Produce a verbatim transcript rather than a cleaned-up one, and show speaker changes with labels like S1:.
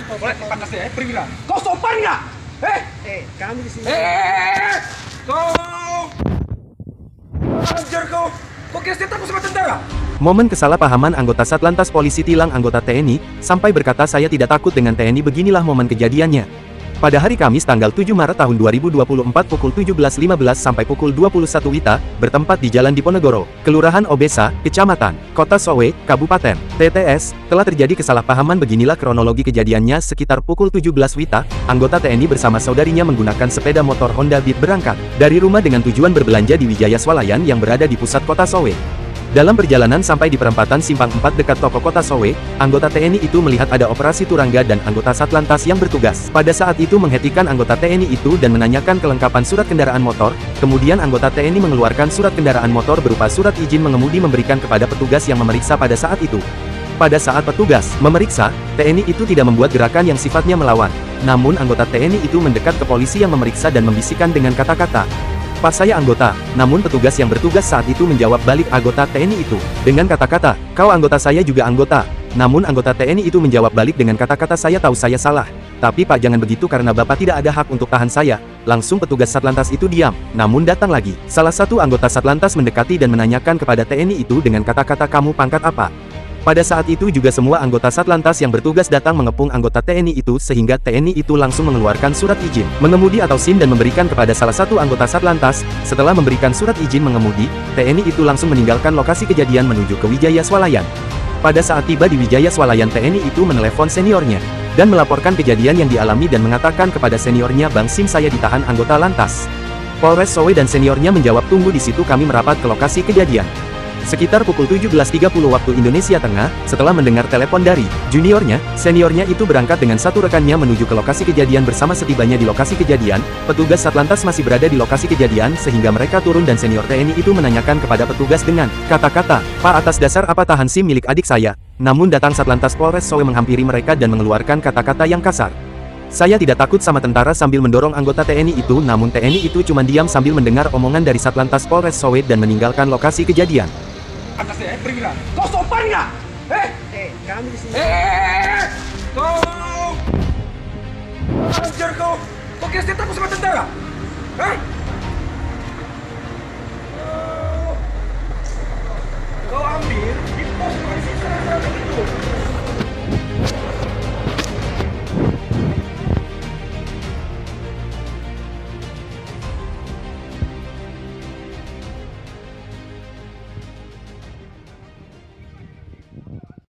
S1: Boleh panas ya, pergilah. Kau sopan nggak? Eh,
S2: Eh, kami di sini.
S1: eh, kau, anjir kau, kau kira saya takut sama tentara?
S3: Momen kesalahpahaman anggota Satlantas Polisi tilang anggota T N I, sampai berkata saya tidak takut dengan T N I. Beginilah momen kejadiannya. Pada hari Kamis tanggal tujuh Maret tahun dua ribu dua puluh empat pukul tujuh belas lima belas sampai pukul dua puluh satu W I T A, bertempat di Jalan Diponegoro, Kelurahan Obesa, Kecamatan, Kota Sowe, Kabupaten, T T S, telah terjadi kesalahpahaman. Beginilah kronologi kejadiannya. Sekitar pukul tujuh belas W I T A, anggota T N I bersama saudarinya menggunakan sepeda motor Honda Beat berangkat dari rumah dengan tujuan berbelanja di Wijaya Swalayan yang berada di pusat Kota Sowe. Dalam perjalanan sampai di perempatan Simpang empat dekat toko Kota Sowe, anggota T N I itu melihat ada operasi turangga dan anggota Satlantas yang bertugas. Pada saat itu menghentikan anggota T N I itu dan menanyakan kelengkapan surat kendaraan motor. Kemudian anggota T N I mengeluarkan surat kendaraan motor berupa surat izin mengemudi memberikan kepada petugas yang memeriksa pada saat itu. Pada saat petugas memeriksa, T N I itu tidak membuat gerakan yang sifatnya melawan. Namun anggota T N I itu mendekat ke polisi yang memeriksa dan membisikkan dengan kata-kata, "Pak, saya anggota." Namun petugas yang bertugas saat itu menjawab balik anggota T N I itu dengan kata-kata, "Kau anggota, saya juga anggota." Namun anggota T N I itu menjawab balik dengan kata-kata, "Saya tahu saya salah. Tapi Pak, jangan begitu karena Bapak tidak ada hak untuk tahan saya." Langsung petugas Satlantas itu diam. Namun datang lagi salah satu anggota Satlantas mendekati dan menanyakan kepada T N I itu dengan kata-kata, "Kamu pangkat apa?" Pada saat itu juga semua anggota Satlantas yang bertugas datang mengepung anggota T N I itu sehingga T N I itu langsung mengeluarkan surat izin mengemudi atau SIM dan memberikan kepada salah satu anggota Satlantas. Setelah memberikan surat izin mengemudi, T N I itu langsung meninggalkan lokasi kejadian menuju ke Wijaya Swalayan. Pada saat tiba di Wijaya Swalayan, T N I itu menelepon seniornya dan melaporkan kejadian yang dialami dan mengatakan kepada seniornya, "Bang Sim, saya ditahan anggota Lantas Polres Sowe." Dan seniornya menjawab, "Tunggu di situ, kami merapat ke lokasi kejadian." Sekitar pukul tujuh belas tiga puluh waktu Indonesia Tengah, setelah mendengar telepon dari juniornya, seniornya itu berangkat dengan satu rekannya menuju ke lokasi kejadian. Bersama setibanya di lokasi kejadian, petugas Satlantas masih berada di lokasi kejadian sehingga mereka turun dan senior T N I itu menanyakan kepada petugas dengan kata-kata, "Pak, atas dasar apa tahan SIM milik adik saya?" Namun datang Satlantas Polres Sowe menghampiri mereka dan mengeluarkan kata-kata yang kasar. "Saya tidak takut sama tentara," sambil mendorong anggota T N I itu. Namun T N I itu cuma diam sambil mendengar omongan dari Satlantas Polres Sowe dan meninggalkan lokasi kejadian.
S1: Panas ya, pergilah. Kau sopan nggak? Eh,
S2: Eh, kami di sini.
S1: eh, kau, anjir kau, kau kira saya takut sama tentara? Hah? Kau ambil di pos polisi sana itu.